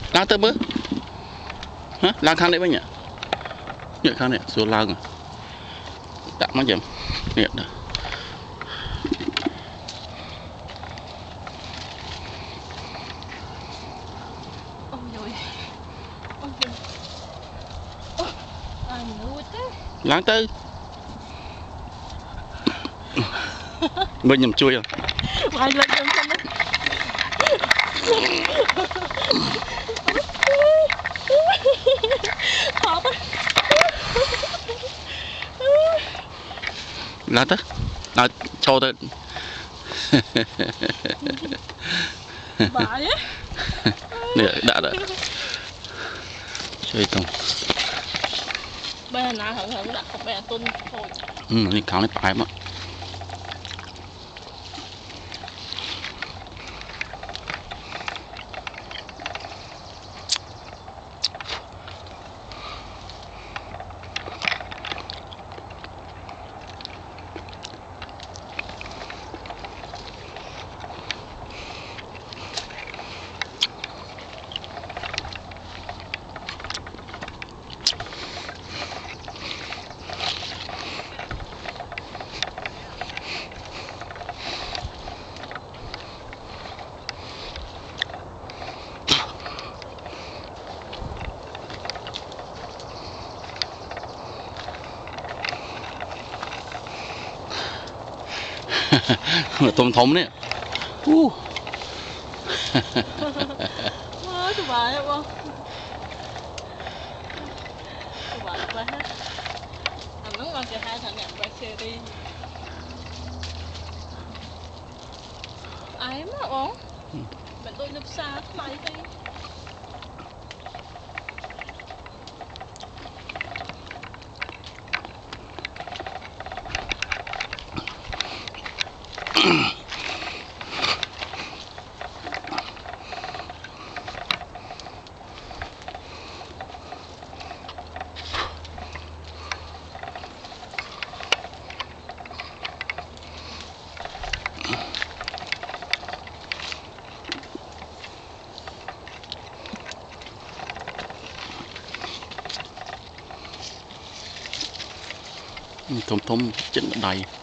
ล้างเติมมือฮะล้างข้างได้ไหมเนี่ยเนี่ยข้างเนี่ยส่วนล้างอ่ะดักมันยังเนี่ยนะล้างtới mình nhầm chui à ai lên trong không đấy khó quá ล้างtớiล้างcho tới bãi á nè đã chơi tung bây giờ nào thử đặt cặp bè tuân thôi นี่ข้างนี้ปลายมั้งtôm thống đấy sụp bãi không sụp bãi hết nó còn cái hai thằng nhặt bãi xe đi ai mà không bạn tôi nấp xa máy đi thôm thôm trên đầy